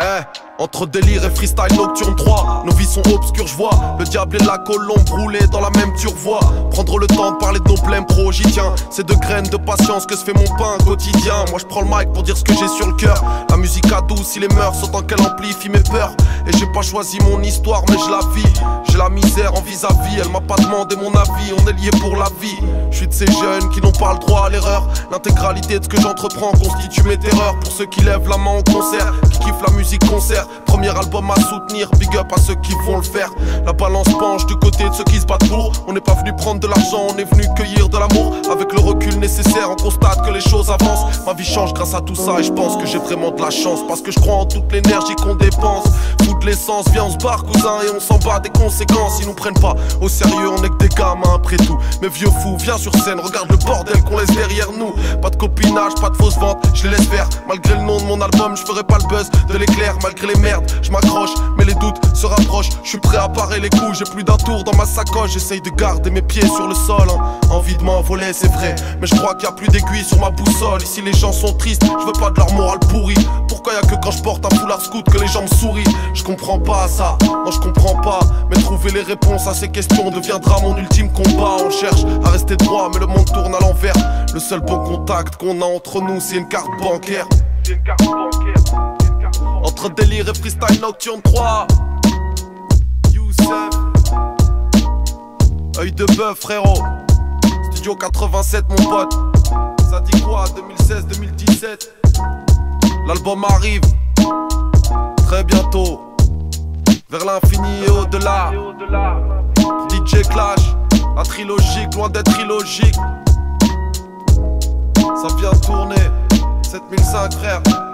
Entre délire et freestyle nocturne 3, nos vies sont obscures, je vois le diable et la colombe roulés dans la même turvoie. Prendre le temps de parler de nos blèmes pro, j'y tiens. C'est de graines de patience que se fait mon pain quotidien. Moi je prends le mic pour dire ce que j'ai sur le cœur. La musique adoucit les mœurs, autant qu'elle amplifie mes peurs. Et j'ai pas choisi mon histoire mais je la vis. J'ai la misère en vis-à-vis, elle m'a pas demandé mon avis. On est liés pour la vie. Je suis de ces jeunes qui n'ont pas le droit à l'erreur. L'intégralité de ce que j'entreprends constitue mes terreurs. Pour ceux qui lèvent la main au concert, qui kiffent la musique concert. Premier album à soutenir, big up à ceux qui vont le faire. La balance penche du côté de ceux qui se battent pour. On n'est pas venu prendre de l'argent, on est venu cueillir de l'amour. Avec le recul nécessaire, on constate que les choses avancent. Ma vie change grâce à tout ça et je pense que j'ai vraiment de la chance. Parce que je crois en toute l'énergie qu'on dépense. Foutre l'essence, viens on se barre cousin et on s'en bat des conséquences. Ils nous prennent pas au sérieux, on est que des gamins après tout. Mais vieux fou, viens sur scène, regarde le bordel qu'on laisse derrière nous. Pas de copinage, pas de fausse vente, je les laisse faire. Malgré le nom de mon album, je ferai pas le buzz de l'éclair. Malgré les merdes, je m'accroche, mais les doutes se rapprochent. Je suis prêt à parer les coups, j'ai plus d'un tour dans ma sacoche. J'essaye de garder mes pieds sur le sol, envie de m'envoler c'est vrai. Mais je crois qu'il y a plus d'aiguilles sur ma boussole. Ici les gens sont tristes, je veux pas de leur morale pourrie. Pourquoi y a que quand je porte un foulard scout que les gens me sourient? Je comprends pas ça, non je comprends pas. Mais trouver les réponses à ces questions deviendra mon ultime combat. On cherche à rester droit mais le monde tourne à l'envers. Le seul bon contact qu'on a entre nous c'est une carte bancaire. Entre délire et freestyle nocturne 3, Youssef, œil de bœuf frérot. Studio 87 mon pote. Ça dit quoi 2016-2017? L'album arrive très bientôt. Vers l'infini et au-delà. DJ Clash, la trilogie, loin d'être illogique. Ça vient tourner 7005 frère.